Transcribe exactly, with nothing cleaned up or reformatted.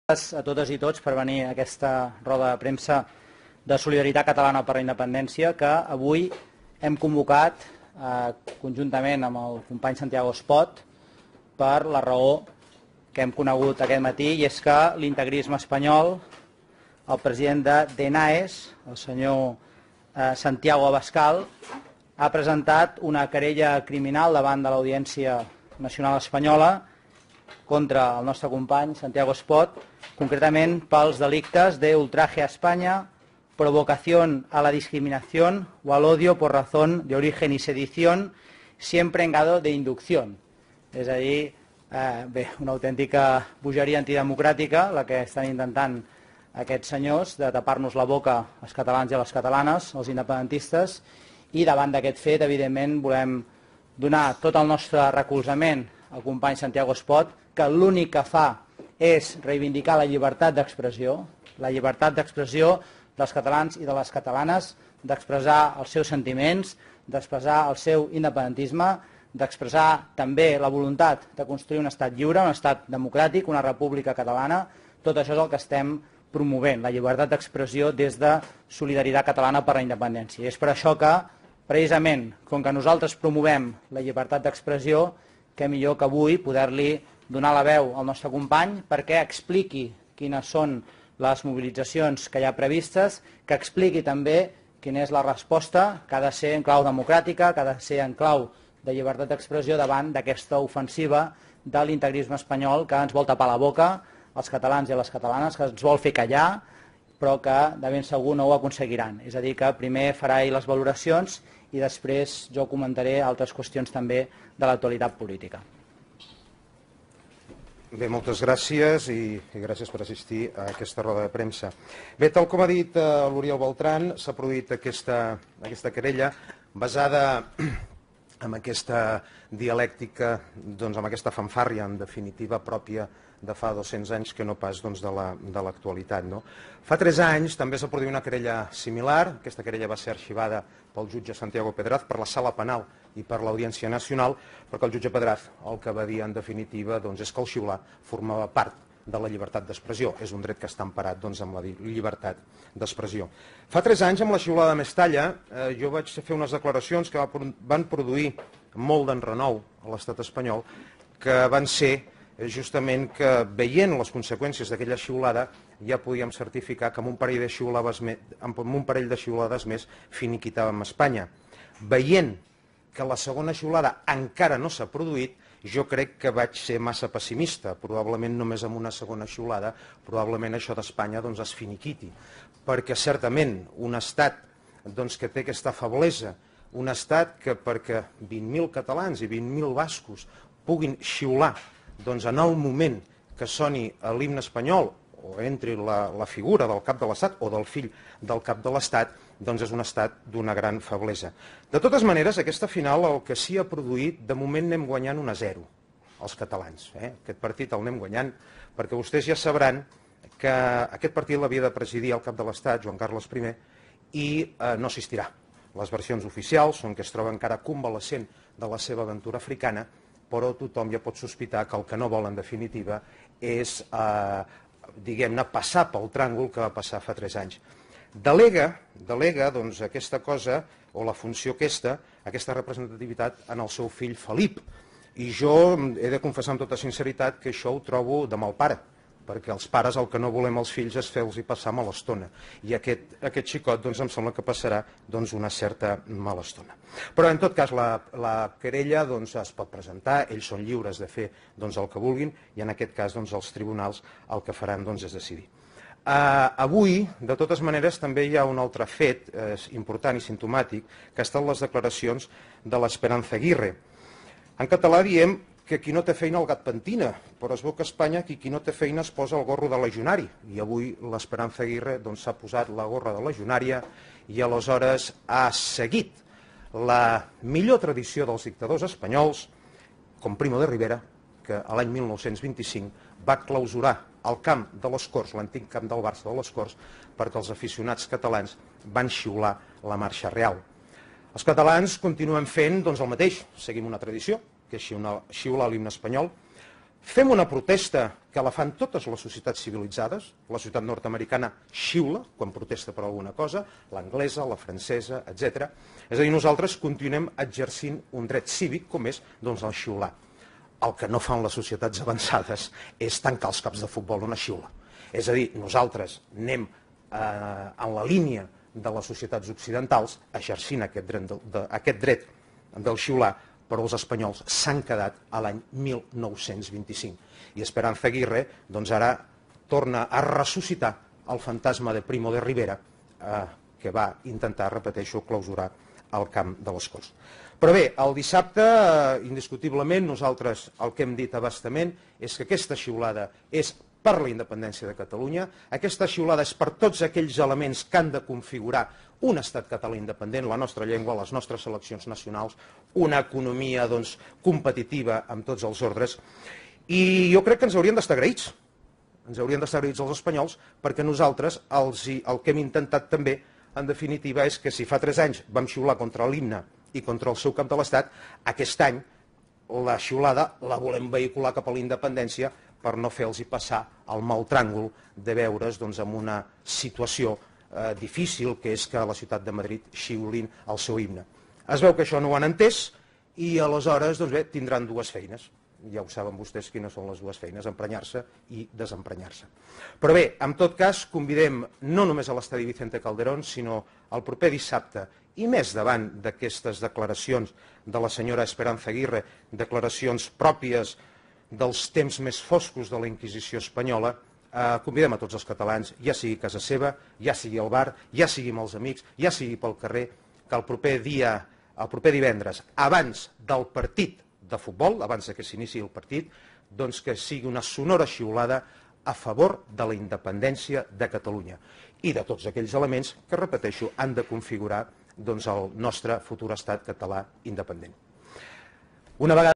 a totes i tots per venir a aquesta roda de premsa de Solidaritat Catalana per la Independència que avui hem convocat eh, conjuntament amb el company Santiago Espot per la raó que hem conegut aquest matí, i és que l'integrisme espanyol, el president de DENAES, el senyor eh, Santiago Abascal, ha presentat una querella criminal davant de l'Audiència Nacional Espanyola contra el nostre company Santiago Espot, concretament pels delictes de ultraje a España, provocación a la discriminación o al odio por razón de origen y sedición, siempre en grado de inducción. És a dir, eh, bé, una autèntica bogeria antidemocràtica la que estan intentant aquests senyors de tapar-nos la boca als catalans i a les catalanes, els independentistes, i davant d'aquest fet, evidentment, volem donar tot el nostre recolzament al company Santiago Espot, que l'únic que fa és reivindicar la llibertat d'expressió, la llibertat d'expressió dels catalans i de les catalanes, d'expressar els seus sentiments, d'expressar el seu independentisme, d'expressar també la voluntat de construir un estat lliure, un estat democràtic, una república catalana. Tot això és el que estem promovent, la llibertat d'expressió des de Solidaritat Catalana per la Independència. I és per això que, precisament, com que nosaltres promovem la llibertat d'expressió, que millor que avui poder-li donar la veu al nostre company perquè expliqui quines són les mobilitzacions que hi ha previstes, que expliqui també quina és la resposta que ha de ser en clau democràtica, que ha de ser en clau de llibertat d'expressió davant d'aquesta ofensiva de l'integrisme espanyol que ens vol tapar la boca als catalans i a les catalanes, que ens vol fer callar, però que de ben segur no ho aconseguiran. És a dir, que primer farà ell les valoracions i després jo comentaré altres qüestions també de l'actualitat política. Bé, moltes gràcies i, i gràcies per assistir a aquesta roda de premsa. Bé, tal com ha dit eh, l'Oriol Beltran, s'ha produït aquesta, aquesta querella basada en aquesta dialèctica, doncs, amb aquesta fanfàrria, en definitiva, pròpia de fa dos-cents anys que no pas doncs, de l'actualitat. No? Fa tres anys també s'ha produït una querella similar. Aquesta querella va ser arxivada pel jutge Santiago Pedraz per la Sala Penal i per l'Audiència Nacional, perquè el jutge Pedraz el que va dir en definitiva doncs, és que el xiular formava part de la llibertat d'expressió. És un dret que està emparat doncs, amb la llibertat d'expressió. Fa tres anys, amb la xiulada de Mestalla, eh, jo vaig fer unes declaracions que van produir molt d'enrenou a l'estat espanyol, que van ser justament que, veient les conseqüències d'aquella xiulada, ja podíem certificar que amb un parell de xiulades més, amb un parell de xiulades més finiquitàvem Espanya. Veient que la segona xiulada encara no s'ha produït, jo crec que vaig ser massa pessimista. Probablement només amb una segona xiulada, probablement això d'Espanya doncs, es finiquiti. Perquè certament un estat doncs, que té aquesta feblesa, un estat que perquè vint mil catalans i vint mil bascos puguin xiular doncs, en el moment que soni l'himne espanyol o entri la, la figura del cap de l'Estat o del fill del cap de l'Estat, doncs és un estat d'una gran feblesa. De totes maneres, aquesta final el que s'hi ha produït, de moment anem guanyant un a zero, els catalans. Eh? Aquest partit el anem guanyant, perquè vostès ja sabran que aquest partit l'havia de presidir el cap de l'Estat, Joan Carles primer, i eh, no assistirà. Les versions oficials són que es troba encara convalescent de la seva aventura africana, però tothom ja pot sospitar que el que no vol, en definitiva, és, eh, diguem-ne, passar pel tràngol que va passar fa tres anys. Delega, delega doncs, aquesta cosa, o la funció aquesta, aquesta representativitat en el seu fill Felip. I jo he de confessar amb tota sinceritat que això ho trobo de mal pare, perquè els pares el que no volem als fills és fer-los passar mala estona. I aquest, aquest xicot doncs, em sembla que passarà doncs, una certa mala estona. Però en tot cas la, la querella doncs, es pot presentar, ells són lliures de fer doncs, el que vulguin, i en aquest cas doncs, els tribunals el que faran doncs, és decidir. Uh, avui, de totes maneres, també hi ha un altre fet eh, important i simptomàtic, que ha estat les declaracions de l'Esperanza Aguirre. En català diem que qui no té feina el gat pentina, però es veu que a Espanya qui, qui no té feina es posa el gorro de legionari, i avui l'Esperanza Aguirre doncs, s'ha posat la gorra de legionària i aleshores ha seguit la millor tradició dels dictadors espanyols, com Primo de Rivera, que l'any mil nou-cents vint-i-cinc va clausurar el camp de les Corts, l'antic camp del Barça de les Corts, perquè els aficionats catalans van xiular la marxa real. Els catalans continuem fent doncs, el mateix, seguim una tradició, que és xiular l'himne espanyol. Fem una protesta que la fan totes les societats civilitzades. La societat nord-americana xiula quan protesta per alguna cosa, l'anglesa, la francesa, etcètera. És a dir, nosaltres continuem exercint un dret cívic com és doncs, el xiular. El que no fan les societats avançades és tancar els camps de futbol on es xiula. És a dir, nosaltres anem eh, en la línia de les societats occidentals exercint aquest dret, de, de, aquest dret del xiular, però els espanyols s'han quedat a l'any mil nou-cents vint-i-cinc. I Esperanza Aguirre doncs, ara torna a ressuscitar el fantasma de Primo de Rivera, eh, que va intentar, repeteixo, clausurar el camp de les Corts. Però bé, el dissabte, eh, indiscutiblement, nosaltres el que hem dit a bastament és que aquesta xiulada és per la independència de Catalunya. Aquesta xiulada és per tots aquells elements que han de configurar un estat català independent, la nostra llengua, les nostres seleccions nacionals, una economia doncs, competitiva amb tots els ordres. I jo crec que ens haurien d'estar agraïts. Ens haurien d'estar agraïts els espanyols perquè nosaltres els, el que hem intentat també, en definitiva, és que si fa tres anys vam xiular contra l'himne i contra el seu cap de l'Estat, aquest any la xiulada la volem vehicular cap a la independència per no fer-los passar el mal tràngol de veure's doncs, en una situació eh, difícil, que és que a la ciutat de Madrid xiulin el seu himne. Es veu que això no ho han entès i aleshores doncs bé, tindran dues feines. Ja ho saben vostès quines són les dues feines, emprenyar-se i desemprenyar-se. Però bé, en tot cas, convidem no només a l'estadi Vicente Calderón, sinó el proper dissabte, i més davant d'aquestes declaracions de la senyora Esperanza Aguirre, declaracions pròpies dels temps més foscos de la Inquisició espanyola, eh, convidem a tots els catalans, ja sigui a casa seva, ja sigui al bar, ja sigui amb els amics, ja sigui pel carrer, que el proper dia, el proper divendres, abans del partit de futbol, abans que s'iniciï el partit, doncs que sigui una sonora xiulada a favor de la independència de Catalunya i de tots aquells elements que, repeteixo, han de configurar doncs, el nostre futur estat català independent. Una vegada